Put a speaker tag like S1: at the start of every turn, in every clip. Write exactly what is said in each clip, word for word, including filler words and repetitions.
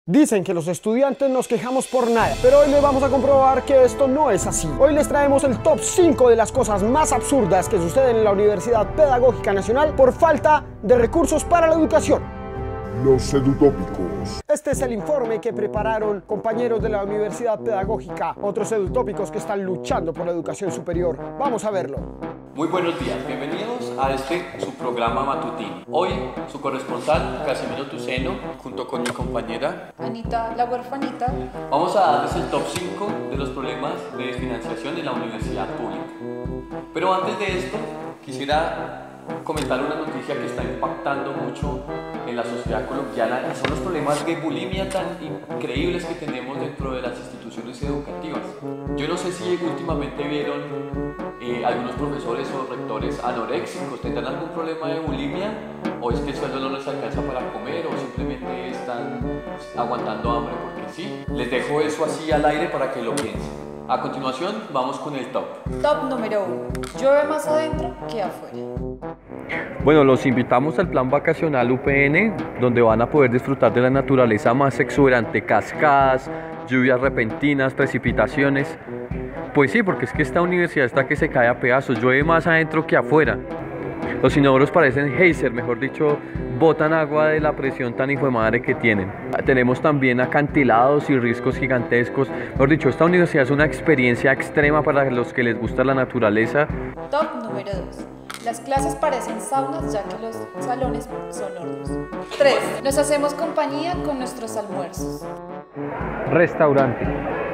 S1: Dicen que los estudiantes nos quejamos por nada, pero hoy les vamos a comprobar que esto no es así. Hoy les traemos el top cinco de las cosas más absurdas que suceden en la Universidad Pedagógica Nacional por falta de recursos para la educación.
S2: Los edutópicos.
S1: Este es el informe que prepararon compañeros de la Universidad Pedagógica, otros edutópicos que están luchando por la educación superior. Vamos a verlo.
S3: Muy buenos días, bienvenidos a este su programa matutino. Hoy su corresponsal Casimiro Tuceno, junto con mi compañera
S4: Anita, la huerfanita,
S3: vamos a darles el top cinco de los problemas de financiación en la universidad pública. Pero antes de esto, quisiera comentar una noticia que está impactando mucho en la sociedad colombiana y son los problemas de bulimia tan increíbles que tenemos dentro de las instituciones educativas. Yo no sé si últimamente vieron eh, algunos profesores o rectores anoréxicos, ¿tendrán algún problema de bulimia? ¿O es que el sueldo no les alcanza para comer o simplemente están aguantando hambre porque sí? Les dejo eso así al aire para que lo piensen. A continuación, vamos con el top.
S4: Top número uno. Llueve más adentro que afuera.
S5: Bueno, los invitamos al plan vacacional U P N, donde van a poder disfrutar de la naturaleza más exuberante, cascadas, lluvias repentinas, precipitaciones. Pues sí, porque es que esta universidad está que se cae a pedazos, llueve más adentro que afuera. Los inodoros parecen geyser, mejor dicho, botan agua de la presión tan hijo de madre que tienen. Tenemos también acantilados y riscos gigantescos. Mejor dicho, esta universidad es una experiencia extrema para los que les gusta la naturaleza.
S4: Top número dos. Las clases parecen saunas ya que los salones son hornos. tres. Nos hacemos compañía con nuestros almuerzos.
S6: Restaurante.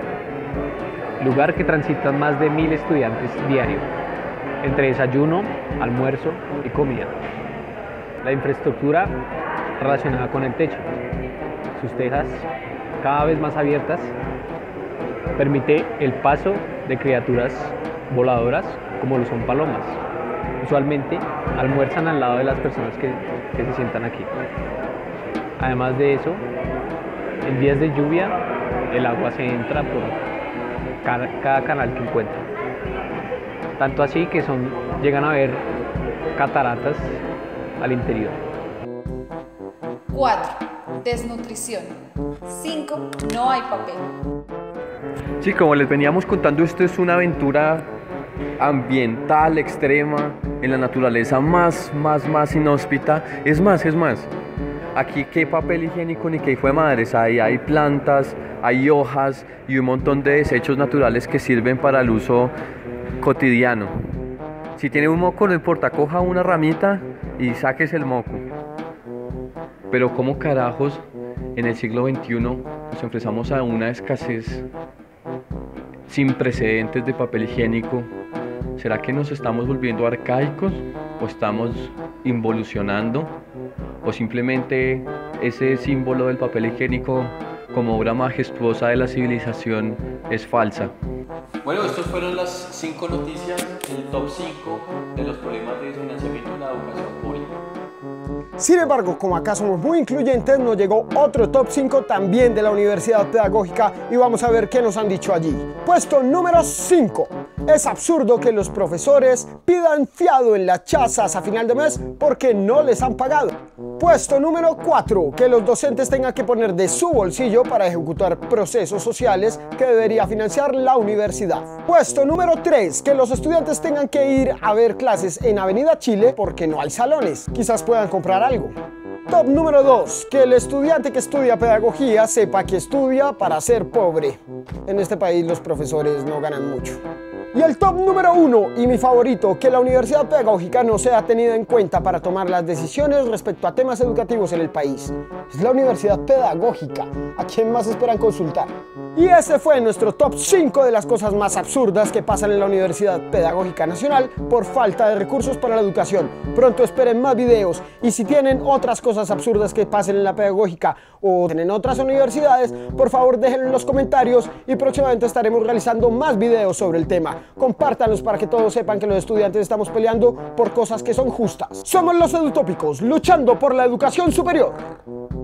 S6: Lugar que transitan más de mil estudiantes diario, entre desayuno, almuerzo y comida. La infraestructura relacionada con el techo. Sus tejas, cada vez más abiertas, permite el paso de criaturas voladoras como lo son palomas. Usualmente almuerzan al lado de las personas que, que se sientan aquí. Además de eso, en días de lluvia, el agua se entra por cada, cada canal que encuentra. Tanto así que son, llegan a ver cataratas al interior.
S4: cuatro. Desnutrición. cinco. No hay papel.
S5: Sí, como les veníamos contando, esto es una aventura ambiental extrema en la naturaleza más, más, más inhóspita. Es más, es más. Aquí qué papel higiénico ni qué hijo de madres hay. Hay plantas, hay hojas y un montón de desechos naturales que sirven para el uso cotidiano. Si tiene un moco, no importa, coja una ramita y sáquese el moco. Pero ¿cómo carajos en el siglo veintiuno nos enfrentamos a una escasez sin precedentes de papel higiénico? ¿Será que nos estamos volviendo arcaicos o estamos involucionando? ¿O simplemente ese símbolo del papel higiénico como obra majestuosa de la civilización es falsa?
S3: Bueno, estas fueron las cinco noticias, el top cinco de los problemas de financiamiento en la educación pública.
S1: Sin embargo, como acá somos muy incluyentes, nos llegó otro top cinco también de la Universidad Pedagógica y vamos a ver qué nos han dicho allí. Puesto número cinco. Es absurdo que los profesores pidan fiado en las chazas a final de mes porque no les han pagado. Puesto número cuatro. Que los docentes tengan que poner de su bolsillo para ejecutar procesos sociales que debería financiar la universidad. Puesto número tres. Que los estudiantes tengan que ir a ver clases en Avenida Chile porque no hay salones. Quizás puedan comprar algo. Top número dos. Que el estudiante que estudia pedagogía sepa que estudia para ser pobre. En este país los profesores no ganan mucho. Y el top número uno, y mi favorito, que la Universidad Pedagógica no sea tenida en cuenta para tomar las decisiones respecto a temas educativos en el país. Es la Universidad Pedagógica. ¿A quién más esperan consultar? Y ese fue nuestro top cinco de las cosas más absurdas que pasan en la Universidad Pedagógica Nacional por falta de recursos para la educación. Pronto esperen más videos y si tienen otras cosas absurdas que pasen en la Pedagógica o en otras universidades, por favor déjenlo en los comentarios y próximamente estaremos realizando más videos sobre el tema. Compártanlos para que todos sepan que los estudiantes estamos peleando por cosas que son justas. Somos los edutópicos, luchando por la educación superior.